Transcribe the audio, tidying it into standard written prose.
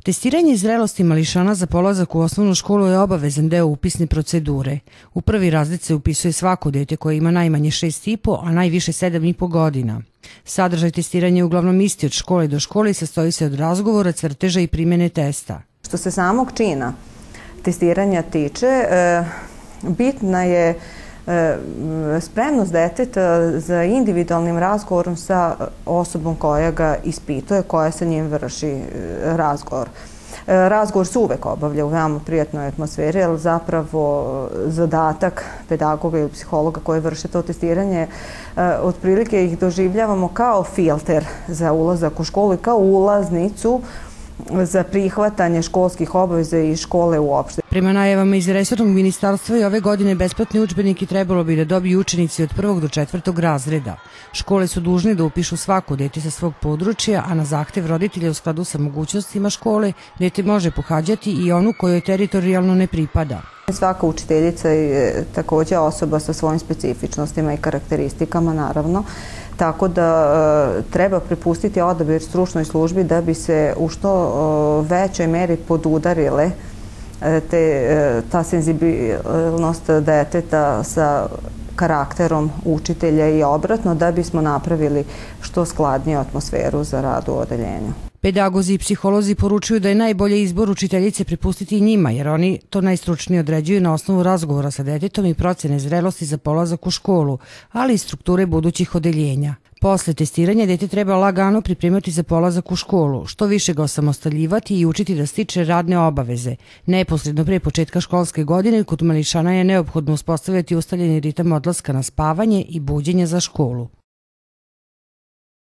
Testiranje zrelosti mališana za polazak u osnovnu školu je obavezan deo upisne procedure. U prvi razred se upisuje svako dete koje ima najmanje 6,5, a najviše 7,5 godina. Sadržaj testiranja je uglavnom isti od škole do škole i sastoji se od razgovora, crteža i primjene testa. Što se samog čina testiranja tiče, bitna je spremnost deteta za individualnim razgovorom sa osobom koja ga ispituje, koja sa njim vrši razgovor. Razgovor se uvek obavlja u veoma prijatnoj atmosferi, ali zapravo zadatak pedagoga ili psihologa koji vrše to testiranje, otprilike ih doživljavamo kao filter za ulazak u školu i kao ulaznicu za prihvatanje školskih obaveza i škole uopšte. Prema najavama iz resornog ministarstva i ove godine besplatni udžbeniki trebalo bi da dobiju učenici od 1. do 4. razreda. Škole su dužne da upišu svako dete sa svog područja, a na zahtev roditelja u skladu sa mogućnostima škole dete može pohađati i onu kojoj teritorijalno ne pripada. Svaka učiteljica je također osoba sa svojim specifičnostima i karakteristikama, naravno, tako da treba prepustiti odabir stručnoj službi da bi se u što većoj meri podudarile ta senzibilnost deteta sa karakterom učitelja i obratno, da bismo napravili što skladniju atmosferu za rad u odeljenju. Pedagozi i psiholozi poručuju da je najbolje izbor učiteljice prepustiti njima, jer oni to najstručnije određuju na osnovu razgovora sa detetom i procene zrelosti za polazak u školu, ali i strukture budućih odeljenja. Posle testiranja dete treba lagano pripremati za polazak u školu, što više ga osamostaljivati i učiti da stiče radne obaveze. Neposredno pre početka školske godine kod mališana je neophodno uspostavljati ustaljeni ritam odlaska na spavanje i buđenja za školu.